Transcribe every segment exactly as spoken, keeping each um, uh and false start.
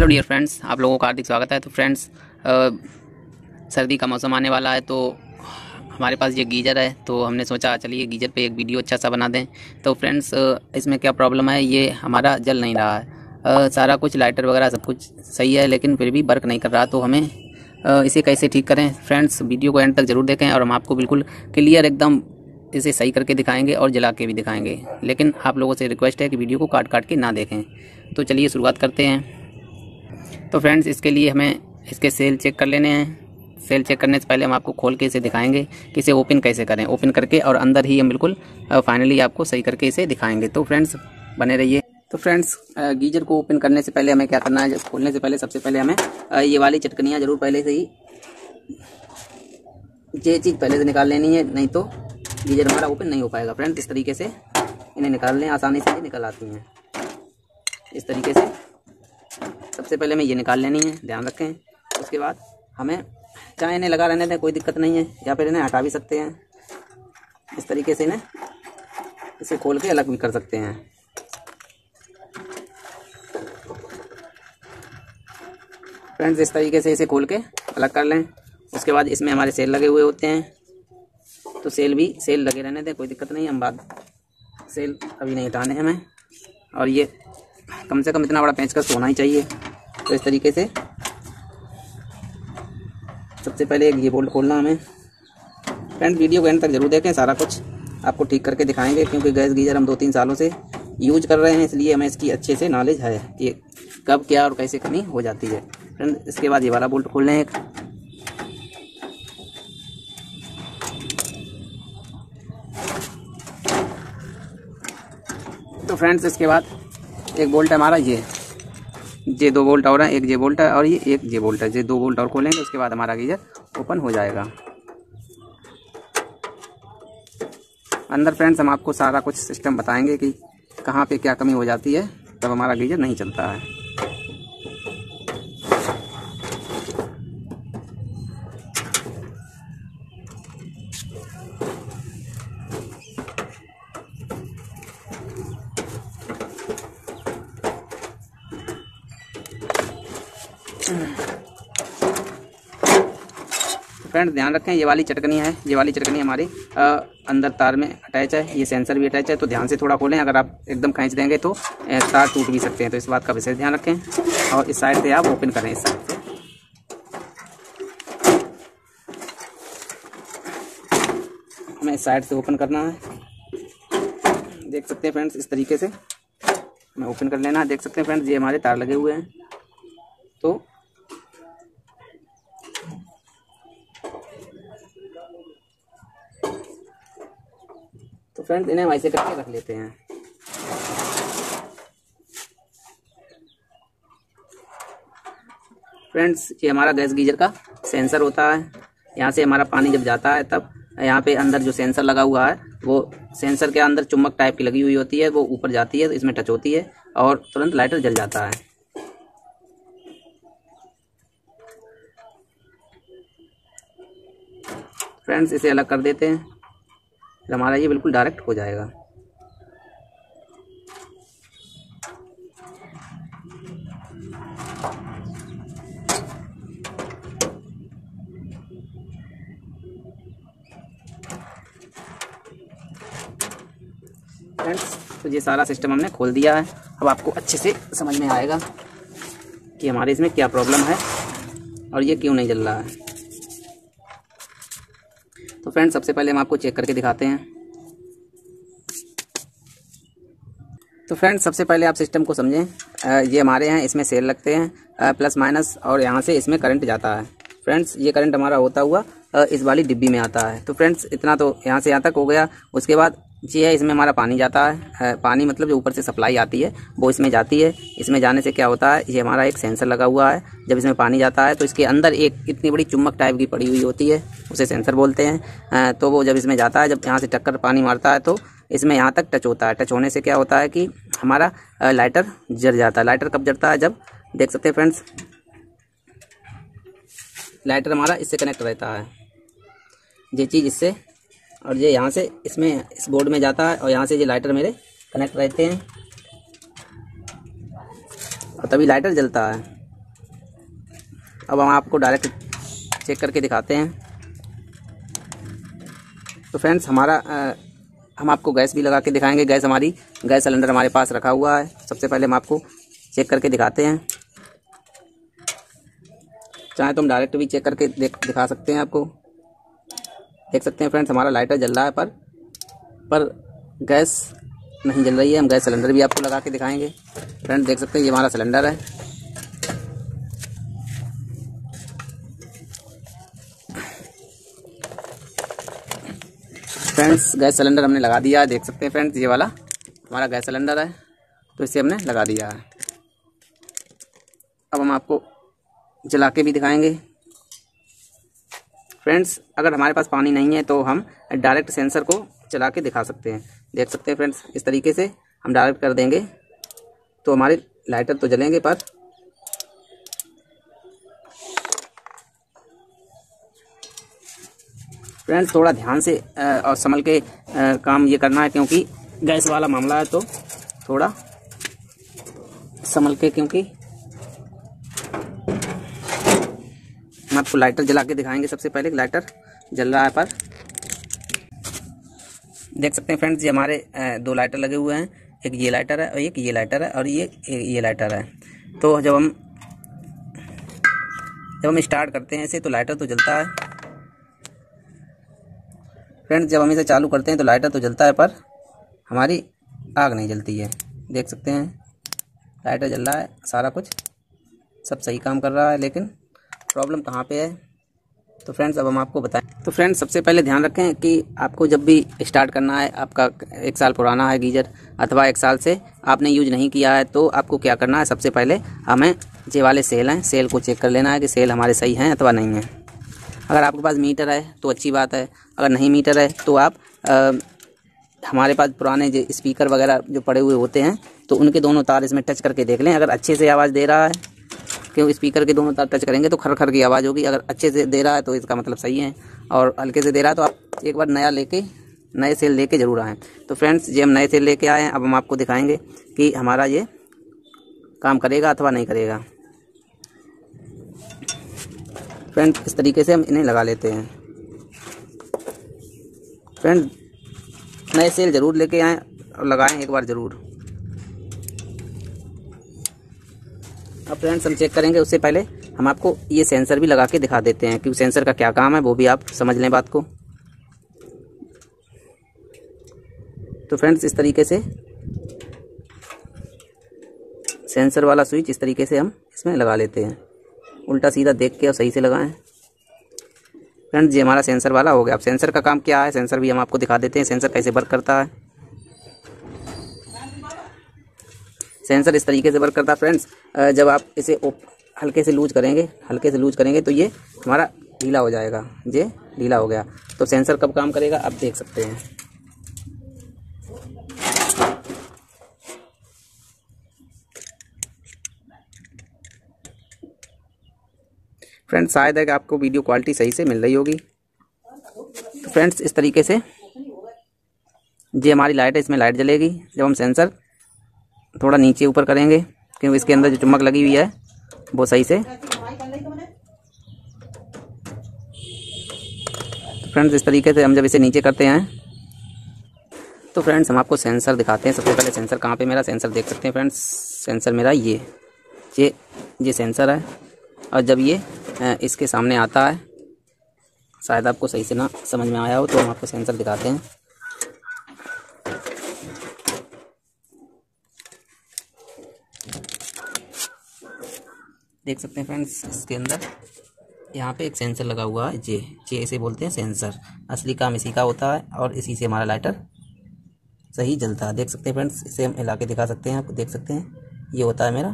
Dear friends, आप लोगों का हार्दिक स्वागत है। तो फ्रेंड्स, सर्दी का मौसम आने वाला है, तो हमारे पास ये गीज़र है, तो हमने सोचा चलिए गीज़र पे एक वीडियो अच्छा सा बना दें। तो फ्रेंड्स, इसमें क्या प्रॉब्लम है, ये हमारा जल नहीं रहा है। आ, सारा कुछ लाइटर वगैरह सब कुछ सही है, लेकिन फिर भी वर्क नहीं कर रहा। तो हमें आ, इसे कैसे ठीक करें? फ्रेंड्स, वीडियो को एंड तक ज़रूर देखें और हम आपको बिल्कुल क्लियर एकदम इसे सही करके दिखाएंगे और जला के भी दिखाएंगे। लेकिन आप लोगों से रिक्वेस्ट है कि वीडियो को काट काट के ना देखें। तो चलिए शुरुआत करते हैं। तो फ्रेंड्स, इसके लिए हमें इसके सेल चेक कर लेने हैं। सेल चेक करने से पहले हम आपको खोल के इसे दिखाएंगे कि इसे ओपन कैसे करें। ओपन करके और अंदर ही हम बिल्कुल फाइनली आपको सही करके इसे दिखाएंगे। तो फ्रेंड्स, बने रहिए। तो फ्रेंड्स, गीजर को ओपन करने से पहले हमें क्या करना है, खोलने से पहले सबसे पहले हमें ये वाली चटकनियाँ जरूर पहले से ही ये चीज़ पहले से निकाल लेनी है, नहीं तो गीजर हमारा ओपन नहीं हो पाएगा। फ्रेंड्स, इस तरीके से इन्हें निकाल लें, आसानी से ये निकल आती हैं। इस तरीके से सबसे पहले हमें ये निकाल लेनी है, ध्यान रखें। उसके बाद हमें चाहे इन्हें लगा रहने दें, कोई दिक्कत नहीं है, या फिर इन्हें हटा भी सकते हैं। इस तरीके से इन्हें इसे खोल के अलग भी कर सकते हैं। फ्रेंड्स, इस तरीके से इसे खोल के अलग कर लें। उसके बाद इसमें हमारे सेल लगे हुए होते हैं, तो सेल भी सेल लगे रहने दें, कोई दिक्कत नहीं है। हम बाद सेल अभी नहीं हटाने हैं हमें। और ये कम से कम इतना बड़ा पेंचकस होना ही चाहिए। तो इस तरीके से सबसे पहले एक ये बोल्ट खोलना हमें। फ्रेंड, वीडियो को एंड तक जरूर देखें, सारा कुछ आपको ठीक करके दिखाएंगे, क्योंकि गैस गीजर हम दो तीन सालों से यूज कर रहे हैं, इसलिए हमें इसकी अच्छे से नॉलेज है कि कब क्या और कैसे कमी हो जाती है। फ्रेंड, इसके बाद ये वाला बोल्ट खोल लें एक। तो फ्रेंड्स, इसके बाद एक बोल्ट है हमारा, ये ये दो बोल्ट और है, एक ये बोल्ट है और ये एक ये बोल्ट है। ये दो बोल्ट और खोलेंगे, उसके बाद हमारा गीजर ओपन हो जाएगा। अंदर फ्रेंड्स, हम आपको सारा कुछ सिस्टम बताएंगे कि कहाँ पे क्या कमी हो जाती है, तब हमारा गीजर नहीं चलता है। फ्रेंड्स, ध्यान रखें, ये वाली चटकनी है, ये वाली चटकनी हमारी आ, अंदर तार में अटैच है, ये सेंसर भी अटैच है। तो ध्यान से थोड़ा खोलें, अगर आप एकदम खींच देंगे तो तार टूट भी सकते हैं। तो इस बात का विशेष ध्यान रखें। और इस साइड से आप ओपन करें, इस साइड से। हमें इस साइड से ओपन करना है, देख सकते हैं फ्रेंड्स। इस तरीके से हमें ओपन कर लेना है। देख सकते हैं फ्रेंड्स, ये हमारे तार लगे हुए हैं। तो तो फ्रेंड्स, इन्हें हम ऐसे करके रख लेते हैं। फ्रेंड्स, ये हमारा गैस गीजर का सेंसर होता है। यहाँ से हमारा पानी जब जाता है, तब यहाँ पे अंदर जो सेंसर लगा हुआ है, वो सेंसर के अंदर चुम्बक टाइप की लगी हुई होती है, वो ऊपर जाती है, तो इसमें टच होती है और तुरंत लाइटर जल जाता है। फ्रेंड्स, इसे अलग कर देते हैं, फिर हमारा ये बिल्कुल डायरेक्ट हो जाएगा। फ्रेंड्स, तो ये सारा सिस्टम हमने खोल दिया है। अब आपको अच्छे से समझ में आएगा कि हमारे इसमें क्या प्रॉब्लम है और ये क्यों नहीं जल रहा है। तो फ्रेंड्स, सबसे पहले हम आपको चेक करके दिखाते हैं। तो फ्रेंड्स, सबसे पहले आप सिस्टम को समझें। ये हमारे यहाँ इसमें सेल लगते हैं प्लस माइनस, और यहाँ से इसमें करंट जाता है। फ्रेंड्स, ये करंट हमारा होता हुआ इस वाली डिब्बी में आता है। तो फ्रेंड्स, इतना तो यहाँ से यहाँ तक हो गया। उसके बाद ये है, इसमें हमारा पानी जाता है। पानी मतलब जो ऊपर से सप्लाई आती है वो इसमें जाती है। इसमें जाने से क्या होता है, ये हमारा एक सेंसर लगा हुआ है। जब इसमें पानी जाता है तो इसके अंदर एक इतनी बड़ी चुम्बक टाइप की पड़ी हुई होती है, उसे सेंसर बोलते हैं। तो वो जब इसमें जाता है, जब यहाँ से टक्कर पानी मारता है, तो इसमें यहाँ तक टच होता है। टच होने से क्या होता है कि हमारा लाइटर जल जाता है। लाइटर कब जलता है, जब देख सकते हैं फ्रेंड्स, लाइटर हमारा इससे कनेक्ट रहता है। ये चीज़ इससे, और ये यहाँ से इसमें इस बोर्ड में जाता है, और यहाँ से ये लाइटर मेरे कनेक्ट रहते हैं, और तभी लाइटर जलता है। अब हम आपको डायरेक्ट चेक करके दिखाते हैं। तो फ्रेंड्स हमारा आ, हम आपको गैस भी लगा के दिखाएंगे। गैस हमारी गैस सिलेंडर हमारे पास रखा हुआ है। सबसे पहले हम आपको चेक करके दिखाते हैं। चाहे तो हम डायरेक्ट भी चेक करके देख दिखा सकते हैं आपको। देख सकते हैं फ्रेंड्स हमारा लाइटर जल रहा है, पर पर गैस नहीं जल रही है। हम गैस सिलेंडर भी आपको लगा के दिखाएंगे। फ्रेंड्स देख सकते हैं ये हमारा सिलेंडर है। फ्रेंड्स गैस सिलेंडर हमने लगा दिया है। देख सकते हैं फ्रेंड्स ये वाला हमारा गैस सिलेंडर है, तो इसे हमने लगा दिया है। अब हम आपको जला के भी दिखाएंगे। फ्रेंड्स अगर हमारे पास पानी नहीं है तो हम डायरेक्ट सेंसर को चला के दिखा सकते हैं। देख सकते हैं फ्रेंड्स इस तरीके से हम डायरेक्ट कर देंगे तो हमारे लाइटर तो जलेंगे, पर फ्रेंड्स थोड़ा ध्यान से और संभल के काम ये करना है, क्योंकि गैस वाला मामला है। तो थोड़ा संभल के, क्योंकि हम आपको लाइटर जला के दिखाएंगे। सबसे पहले लाइटर जल रहा है, पर देख सकते हैं फ्रेंड्स ये हमारे दो लाइटर लगे हुए हैं। एक ये लाइटर है और एक ये लाइटर है और ये ये लाइटर है। तो जब हम जब हम स्टार्ट करते हैं इसे तो लाइटर तो जलता है। फ्रेंड्स जब हम इसे चालू करते हैं तो लाइटर तो जलता है, पर हमारी आग नहीं जलती है। देख सकते हैं लाइटर जल रहा है, सारा कुछ सब सही काम कर रहा है, लेकिन प्रॉब्लम कहाँ पे है तो फ्रेंड्स अब हम आपको बताएं। तो फ्रेंड्स सबसे पहले ध्यान रखें कि आपको जब भी स्टार्ट करना है, आपका एक साल पुराना है गीजर अथवा एक साल से आपने यूज नहीं किया है, तो आपको क्या करना है, सबसे पहले हमें ये वाले सेल हैं, सेल को चेक कर लेना है कि सेल हमारे सही हैं अथवा नहीं हैं। अगर आपके पास मीटर है तो अच्छी बात है, अगर नहीं मीटर है तो आप आ, हमारे पास पुराने जो स्पीकर वगैरह जो पड़े हुए होते हैं तो उनके दोनों तार इसमें टच करके देख लें। अगर अच्छे से आवाज़ दे रहा है, क्योंकि स्पीकर के दोनों तार टच करेंगे तो खर खर की आवाज़ होगी। अगर अच्छे से दे रहा है तो इसका मतलब सही है, और हल्के से दे रहा है तो आप एक बार नया लेके नए सेल लेके ज़रूर आएँ। तो फ्रेंड्स ये हम नए सेल लेके आए हैं। अब हम आपको दिखाएंगे कि हमारा ये काम करेगा अथवा नहीं करेगा। फ्रेंड्स इस तरीके से हम इन्हें लगा लेते हैं। फ्रेंड्स नए सेल ज़रूर लेके आएँ और लगाएं एक बार ज़रूर। अब फ्रेंड्स हम चेक करेंगे, उससे पहले हम आपको ये सेंसर भी लगा के दिखा देते हैं कि सेंसर का क्या काम है, वो भी आप समझ लें बात को। तो फ्रेंड्स इस तरीके से सेंसर वाला स्विच इस तरीके से हम इसमें लगा लेते हैं। उल्टा सीधा देख के और सही से लगाएं। फ्रेंड्स ये हमारा सेंसर वाला हो गया। अब सेंसर का काम क्या है, सेंसर भी हम आपको दिखा देते हैं, सेंसर कैसे वर्क करता है। सेंसर इस तरीके से वर्क करता है फ्रेंड्स, जब आप इसे हल्के से लूज करेंगे हल्के से लूज करेंगे तो ये हमारा ढीला हो जाएगा। ये ढीला हो गया तो सेंसर कब काम करेगा आप देख सकते हैं। फ्रेंड्स शायद है कि आपको वीडियो क्वालिटी सही से मिल रही होगी। तो फ्रेंड्स इस तरीके से ये हमारी लाइट है, इसमें लाइट जलेगी जब हम सेंसर थोड़ा नीचे ऊपर करेंगे, क्योंकि इसके अंदर जो चुम्बक लगी हुई है वो सही से। तो फ्रेंड्स इस तरीके से हम जब इसे नीचे करते हैं तो फ्रेंड्स हम आपको सेंसर दिखाते हैं। सबसे पहले सेंसर कहाँ पे, मेरा सेंसर देख सकते हैं फ्रेंड्स, सेंसर मेरा ये ये ये सेंसर है। और जब ये इसके सामने आता है, शायद आपको सही से ना समझ में आया हो तो हम आपको सेंसर दिखाते हैं। देख सकते हैं फ्रेंड्स इसके अंदर यहाँ पे एक सेंसर लगा हुआ है। जे जे इसे बोलते हैं सेंसर। असली काम इसी का होता है और इसी से हमारा लाइटर सही जलता है। देख सकते हैं फ्रेंड्स, इसे हम हिला के दिखा सकते हैं, आप देख सकते हैं ये होता है मेरा।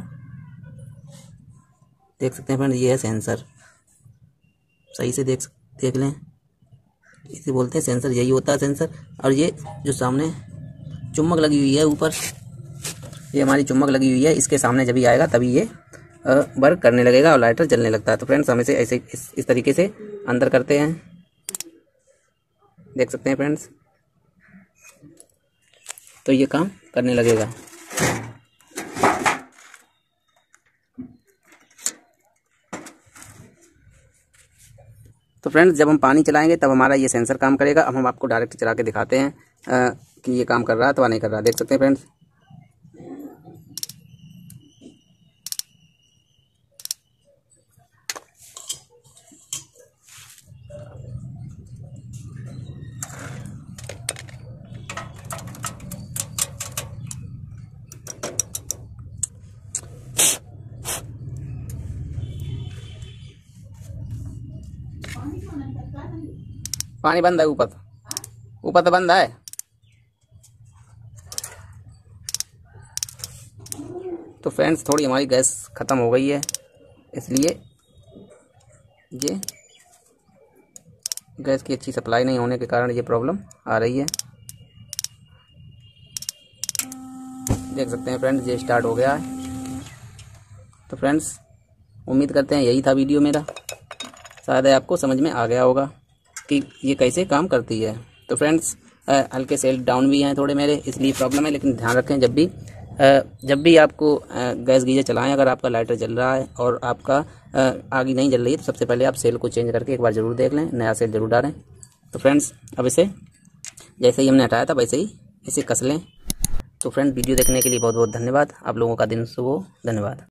देख सकते हैं फ्रेंड्स ये है सेंसर, सही से देख देख लें, इसे बोलते हैं सेंसर, यही होता है सेंसर। और ये जो सामने चुम्बक लगी हुई है ऊपर, ये हमारी चुम्बक लगी हुई है, इसके सामने जब भी आएगा तभी ये वर्क करने लगेगा और लाइटर जलने लगता है। तो फ्रेंड्स हम इसे ऐसे इस, इस तरीके से अंदर करते हैं। देख सकते हैं फ्रेंड्स, तो ये काम करने लगेगा। फ्रेंड्स जब हम पानी चलाएंगे तब हमारा ये सेंसर काम करेगा। अब हम आपको डायरेक्ट चला के दिखाते हैं आ, कि ये काम कर रहा है तो नहीं कर रहा है। देख सकते हैं फ्रेंड्स, पानी बंद है ऊपर, ऊपर तो बंद है। तो फ्रेंड्स थोड़ी हमारी गैस ख़त्म हो गई है, इसलिए ये गैस की अच्छी सप्लाई नहीं होने के कारण ये प्रॉब्लम आ रही है। देख सकते हैं फ्रेंड्स, ये स्टार्ट हो गया है। तो फ्रेंड्स उम्मीद करते हैं यही था वीडियो मेरा, शायद आपको समझ में आ गया होगा कि ये कैसे काम करती है। तो फ्रेंड्स हल्के सेल डाउन भी हैं थोड़े मेरे, इसलिए प्रॉब्लम है। लेकिन ध्यान रखें जब भी आ, जब भी आपको आ, गैस गीजर चलाएं, अगर आपका लाइटर जल रहा है और आपका आगे नहीं जल रही है तो सबसे पहले आप सेल को चेंज करके एक बार ज़रूर देख लें, नया सेल ज़रूर डालें। तो फ्रेंड्स अब इसे जैसे ही हमने हटाया था वैसे ही इसे कस लें। तो फ्रेंड्स वीडियो देखने के लिए बहुत बहुत धन्यवाद। आप लोगों का दिन शुभ हो। धन्यवाद।